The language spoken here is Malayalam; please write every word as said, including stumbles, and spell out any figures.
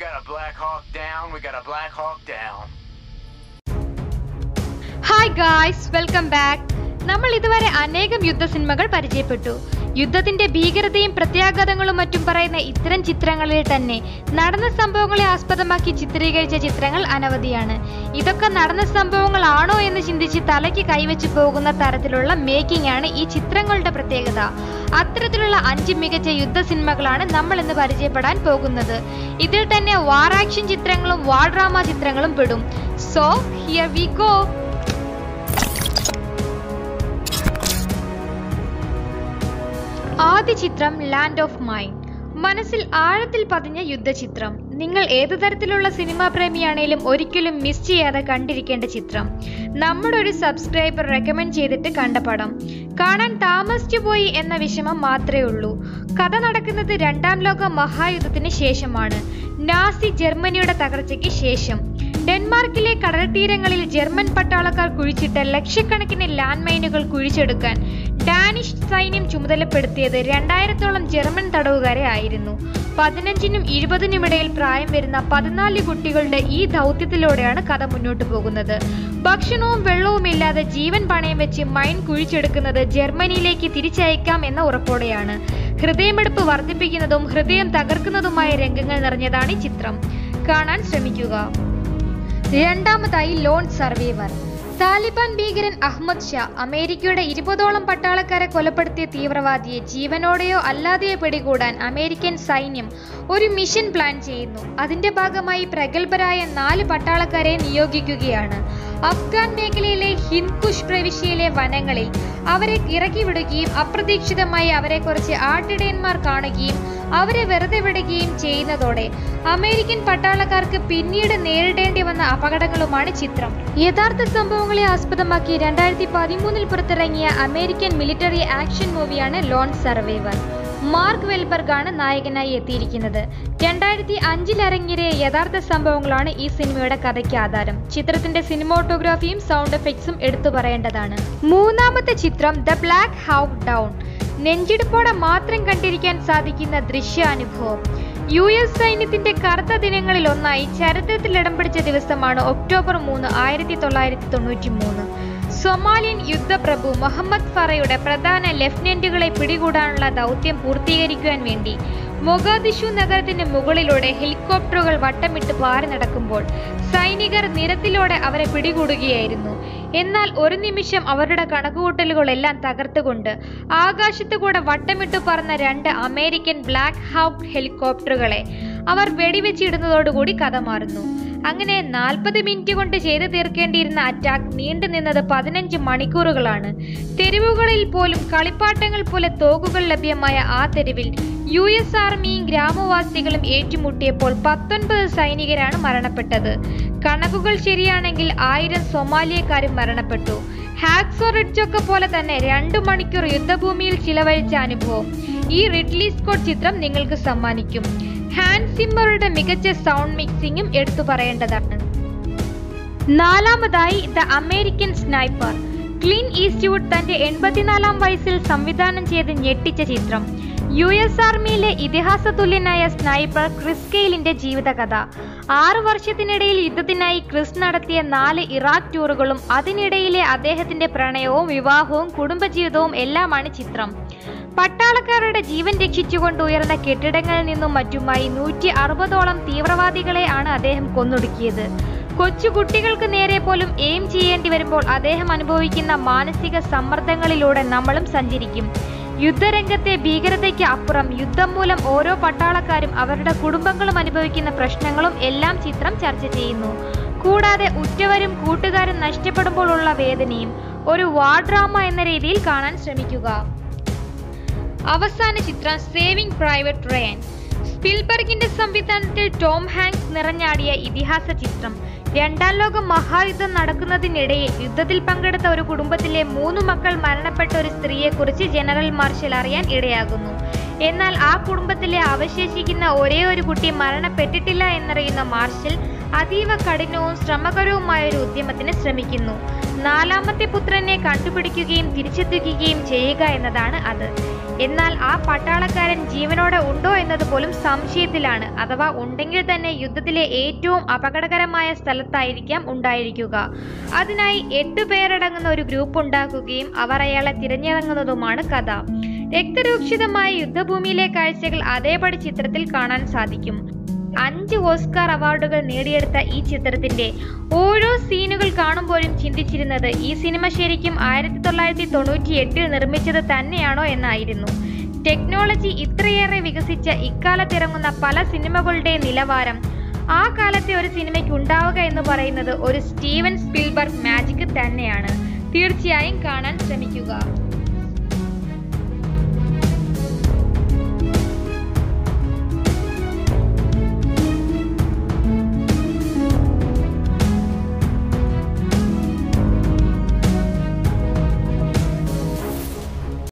got a Black Hawk down. We got a Black Hawk down. Hi guys, welcome back. നമ്മൾ ഇതുവരെ അനേകം യുദ്ധ സിനിമകൾ പരിചയപ്പെട്ടു. യുദ്ധത്തിന്റെ ഭീകരതയും പ്രത്യാഘാതങ്ങളും മറ്റും പറയുന്ന ഇത്തരം ചിത്രങ്ങളിൽ തന്നെ നടന്ന സംഭവങ്ങളെ ആസ്പദമാക്കി ചിത്രീകരിച്ച ചിത്രങ്ങൾ അനവധിയാണ്. ഇതൊക്കെ നടന്ന സംഭവങ്ങളാണോ എന്ന് ചിന്തിച്ച് തലയ്ക്ക് കൈവച്ച് പോകുന്ന തരത്തിലുള്ള മേക്കിംഗ് ആണ് ഈ ചിത്രങ്ങളുടെ പ്രത്യേകത. അത്തരത്തിലുള്ള അഞ്ച് മികച്ച യുദ്ധ സിനിമകളാണ് നമ്മൾ ഇന്ന് പരിചയപ്പെടാൻ പോകുന്നത്. ഇതിൽ തന്നെ വാർ ആക്ഷൻ ചിത്രങ്ങളും വാർ ഡ്രാമ ചിത്രങ്ങളും പെടും. So here we go. ആദ്യ ചിത്രം ലാൻഡ് ഓഫ് മൈൻ. മനസ്സിൽ ആഴത്തിൽ പതിഞ്ഞ യുദ്ധചിത്രം. നിങ്ങൾ ഏതു തരത്തിലുള്ള സിനിമാ പ്രേമിയാണേലും ഒരിക്കലും മിസ് ചെയ്യാതെ കണ്ടിരിക്കേണ്ട ചിത്രം. നമ്മുടെ ഒരു സബ്സ്ക്രൈബർ റെക്കമെൻഡ് ചെയ്തിട്ട് കണ്ട പടം. കാണാൻ താമസിച്ചു പോയി എന്ന വിഷമം മാത്രമേ ഉള്ളൂ. കഥ നടക്കുന്നത് രണ്ടാം ലോക മഹായുദ്ധത്തിന് ശേഷമാണ്. നാസി ജർമ്മനിയുടെ തകർച്ചയ്ക്ക് ശേഷം ഡെൻമാർക്കിലെ കടൽത്തീരങ്ങളിൽ ജർമ്മൻ പട്ടാളക്കാർ കുഴിച്ചിട്ട ലക്ഷക്കണക്കിന് ലാൻഡ് മൈനുകൾ കുഴിച്ചെടുക്കാൻ ഡാനിഷ് സൈന്യം ചുമതലപ്പെടുത്തിയത് രണ്ടായിരത്തോളം ജർമ്മൻ തടവുകാരെ ആയിരുന്നു. പതിനഞ്ചിനും ഇരുപതിനും ഇടയിൽ പ്രായം വരുന്ന പതിനാല് കുട്ടികളുടെ ഈ ദൗത്യത്തിലൂടെയാണ് കഥ മുന്നോട്ട് പോകുന്നത്. ഭക്ഷണവും വെള്ളവും ഇല്ലാതെ ജീവൻ പണയം വെച്ച് മൈൻ കുഴിച്ചെടുക്കുന്നത് ജർമ്മനിയിലേക്ക് തിരിച്ചയക്കാം എന്ന ഉറപ്പോടെയാണ്. ഹൃദയമെടുപ്പ് വർദ്ധിപ്പിക്കുന്നതും ഹൃദയം തകർക്കുന്നതുമായ രംഗങ്ങൾ നിറഞ്ഞതാണ് ഈ ചിത്രം. കാണാൻ ശ്രമിക്കുക. രണ്ടാമതായി ലോൺ സർവൈവർ. താലിബാൻ ഭീകരൻ അഹമ്മദ് ഷാ അമേരിക്കയുടെ ഇരുപതോളം പട്ടാളക്കാരെ കൊലപ്പെടുത്തിയ തീവ്രവാദിയെ ജീവനോടെയോ അല്ലാതെയോ പിടികൂടാൻ അമേരിക്കൻ സൈന്യം ഒരു മിഷൻ പ്ലാൻ ചെയ്യുന്നു. അതിന്റെ ഭാഗമായി പ്രഗത്ഭരായ നാല് പട്ടാളക്കാരെ നിയോഗിക്കുകയാണ്. അഫ്ഗാൻ മേഖലയിലെ ഹിന്ദ്കുഷ് പ്രവിശ്യയിലെ വനങ്ങളിൽ അവരെ ഇറക്കിവിടുകയും അപ്രതീക്ഷിതമായി അവരെ കുറച്ച് ആട്ടിടയന്മാർ കാണുകയും അവരെ വെറുതെ വിടുകയും ചെയ്യുന്നതോടെ അമേരിക്കൻ പട്ടാളക്കാർക്ക് പിന്നീട് നേരിടേണ്ടി വന്ന അപകടങ്ങളുമാണ് ചിത്രം. യഥാർത്ഥ സംഭവങ്ങളെ ആസ്പദമാക്കി രണ്ടായിരത്തി പതിമൂന്നിൽ പുറത്തിറങ്ങിയ അമേരിക്കൻ മിലിറ്ററി ആക്ഷൻ മൂവിയാണ് ലോൺ സർവൈവർ. മാർക്ക് വെൽബർഗ് ആണ് നായകനായി എത്തിയിരിക്കുന്നത്. രണ്ടായിരത്തി അഞ്ചിൽ ഇറങ്ങിയ യഥാർത്ഥ സംഭവങ്ങളാണ് ഈ സിനിമയുടെ കഥയ്ക്ക് ആധാരം. ചിത്രത്തിന്റെ സിനിമാറ്റോഗ്രാഫിയും സൗണ്ട് എഫക്ട്സും എടുത്തു പറയേണ്ടതാണ്. മൂന്നാമത്തെ ചിത്രം ദ ബ്ലാക്ക് ഹൗക്ക് ഡൗൺ. നെഞ്ചിടിപ്പോടെ മാത്രം കണ്ടിരിക്കാൻ സാധിക്കുന്ന ദൃശ്യാനുഭവം. യു എസ് സൈന്യത്തിന്റെ കറുത്ത ദിനങ്ങളിൽ ഒന്നായി ചരിത്രത്തിൽ ഇടം പിടിച്ച ദിവസമാണ് ഒക്ടോബർ മൂന്ന് ആയിരത്തി തൊള്ളായിരത്തി തൊണ്ണൂറ്റി മൂന്ന്. സൊമാലിയൻ യുദ്ധപ്രഭു മുഹമ്മദ് ഫറയുടെ പ്രധാന ലെഫ്റ്റനന്റുകളെ പിടികൂടാനുള്ള ദൗത്യം പൂർത്തീകരിക്കുവാൻ വേണ്ടി മൊഗാദിഷു നഗരത്തിന് മുകളിലൂടെ ഹെലികോപ്റ്ററുകൾ വട്ടമിട്ട് പാറി നടക്കുമ്പോൾ സൈനികർ നിരത്തിലൂടെ അവരെ പിടികൂടുകയായിരുന്നു. എന്നാൽ ഒരു നിമിഷം അവരുടെ കണക്കുകൂട്ടലുകളെല്ലാം തകർത്തുകൊണ്ട് ആകാശത്തുകൂടെ വട്ടമിട്ടു പറന്ന രണ്ട് അമേരിക്കൻ ബ്ലാക്ക് ഹൗക്ക് ഹെലികോപ്റ്ററുകളെ അവർ വെടിവെച്ചിടുന്നതോടുകൂടി കഥ മാറുന്നു. അങ്ങനെ നാൽപ്പത് മിനിറ്റ് കൊണ്ട് ചെയ്തു തീർക്കേണ്ടിയിരുന്ന അറ്റാക്ക് നീണ്ടു നിന്നത് പതിനഞ്ച് മണിക്കൂറുകളാണ്. തെരുവുകളിൽ പോലും കളിപ്പാട്ടങ്ങൾ പോലെ തോക്കുകൾ ലഭ്യമായ ആ തെരുവിൽ യു എസ് ആർമിയും ഗ്രാമവാസികളും ഏറ്റുമുട്ടിയപ്പോൾ പത്തൊൻപത് സൈനികരാണ് മരണപ്പെട്ടത്. കണക്കുകൾ ശരിയാണെങ്കിൽ ആയിരം സൊമാലിയക്കാരും മരണപ്പെട്ടു. ഹാക്സോ റിഡ്ജൊക്കെ പോലെ തന്നെ രണ്ടു മണിക്കൂർ യുദ്ധഭൂമിയിൽ ചിലവഴിച്ച അനുഭവം ഈ റിഡ്ലി സ്കോട്ട് ചിത്രം നിങ്ങൾക്ക് സമ്മാനിക്കും. ഹാൻസ് സിമ്മറുടെ മികച്ച സൗണ്ട് മിക്സിംഗും എടുത്തു പറയേണ്ടതാണ്. നാലാമതായി the American sniper. Clint Eastwood തന്റെ എൺപത്തിനാലാം വയസ്സിൽ സംവിധാനം ചെയ്ത് ഞെട്ടിച്ച ചിത്രം. യു എസ് ആർമിയിലെ ഇതിഹാസ തുല്യനായ സ്നൈപ്പർ ക്രിസ് കെയിലിന്റെ ജീവിതകഥ. ആറു വർഷത്തിനിടയിൽ യുദ്ധത്തിനായി ക്രിസ് നടത്തിയ നാല് ഇറാഖ് ടൂറുകളും അതിനിടയിലെ അദ്ദേഹത്തിന്റെ പ്രണയവും വിവാഹവും കുടുംബജീവിതവും എല്ലാമാണ് ചിത്രം. പട്ടാളക്കാരുടെ ജീവൻ രക്ഷിച്ചുകൊണ്ട് ഉയർന്ന കെട്ടിടങ്ങളിൽ നിന്നും മറ്റുമായി നൂറ്റി അറുപതോളം തീവ്രവാദികളെ ആണ് അദ്ദേഹം കൊന്നൊടുക്കിയത്. കൊച്ചുകുട്ടികൾക്ക് നേരെ പോലും എയിം ചെയ്യേണ്ടി വരുമ്പോൾ അദ്ദേഹം അനുഭവിക്കുന്ന മാനസിക സമ്മർദ്ദങ്ങളിലൂടെ നമ്മളും സഞ്ചരിക്കും. യുദ്ധരംഗത്തെ ഭീകരതയ്ക്ക് അപ്പുറം യുദ്ധം മൂലം ഓരോ പട്ടാളക്കാരും അവരുടെ കുടുംബങ്ങളും അനുഭവിക്കുന്ന പ്രശ്നങ്ങളും എല്ലാം ചിത്രം ചർച്ച ചെയ്യുന്നു. കൂടാതെ ഉറ്റവരും കൂട്ടുകാരും നഷ്ടപ്പെടുമ്പോൾ ഉള്ള വേദനയും ഒരു വാർ ഡ്രാമ എന്ന രീതിയിൽ കാണാൻ ശ്രമിക്കുക. അവസാന ചിത്രം സേവിംഗ് പ്രൈവറ്റ് റയൻ. സ്പിൽബർഗിന്റെ സംവിധാനത്തിൽ ടോം ഹാങ്ക്സ് നിറഞ്ഞാടിയ ഇതിഹാസ ചിത്രം. രണ്ടാം ലോക മഹായുദ്ധം നടക്കുന്നതിനിടയിൽ യുദ്ധത്തിൽ പങ്കെടുത്ത ഒരു കുടുംബത്തിലെ മൂന്ന് മക്കൾ മരണപ്പെട്ട ഒരു സ്ത്രീയെക്കുറിച്ച് ജനറൽ മാർഷൽ അറിയാൻ ഇടയാകുന്നു. എന്നാൽ ആ കുടുംബത്തിലെ അവശേഷിക്കുന്ന ഒരേ ഒരു കുട്ടി മരണപ്പെട്ടിട്ടില്ല എന്നറിയുന്ന മാർഷൽ അതീവ കഠിനവും ശ്രമകരവുമായ ഒരു ഉദ്യമത്തിന് ശ്രമിക്കുന്നു. നാലാമത്തെ പുത്രനെ കണ്ടുപിടിക്കുകയും തിരിച്ചെത്തിക്കുകയും ചെയ്യുക എന്നതാണ് അത്. എന്നാൽ ആ പട്ടാളക്കാരൻ ജീവനോടെ ഉണ്ടോ എന്നത് പോലും സംശയത്തിലാണ്. അഥവാ ഉണ്ടെങ്കിൽ തന്നെ യുദ്ധത്തിലെ ഏറ്റവും അപകടകരമായ സ്ഥലത്തായിരിക്കാം ഉണ്ടായിരിക്കുക. അതിനായി എട്ടു പേരടങ്ങുന്ന ഒരു ഗ്രൂപ്പ് ഉണ്ടാക്കുകയും അവർ അയാളെ തിരഞ്ഞിറങ്ങുന്നതുമാണ് കഥ. രക്തരൂക്ഷിതമായ യുദ്ധഭൂമിയിലെ കാഴ്ചകൾ അതേപടി ചിത്രത്തിൽ കാണാൻ സാധിക്കും. അഞ്ച് ഓസ്കാർ അവാർഡുകൾ നേടിയെടുത്ത ഈ ചിത്രത്തിന്റെ ഓരോ സീനുകൾ കാണുമ്പോഴും ചിന്തിച്ചിരുന്നത് ഈ സിനിമ ശരിക്കും ആയിരത്തി തൊള്ളായിരത്തി തൊണ്ണൂറ്റി എട്ടിൽ നിർമ്മിച്ചത് തന്നെയാണോ എന്നായിരുന്നു. ടെക്നോളജി ഇത്രയേറെ വികസിച്ച ഇക്കാലത്തിറങ്ങുന്ന പല സിനിമകളുടെ നിലവാരം ആ കാലത്തെ ഒരു സിനിമയ്ക്ക് ഉണ്ടാവുക എന്ന് പറയുന്നത് ഒരു സ്റ്റീവൻ സ്പീൽബർഗ് മാജിക് തന്നെയാണ്. തീർച്ചയായും കാണാൻ ശ്രമിക്കുക.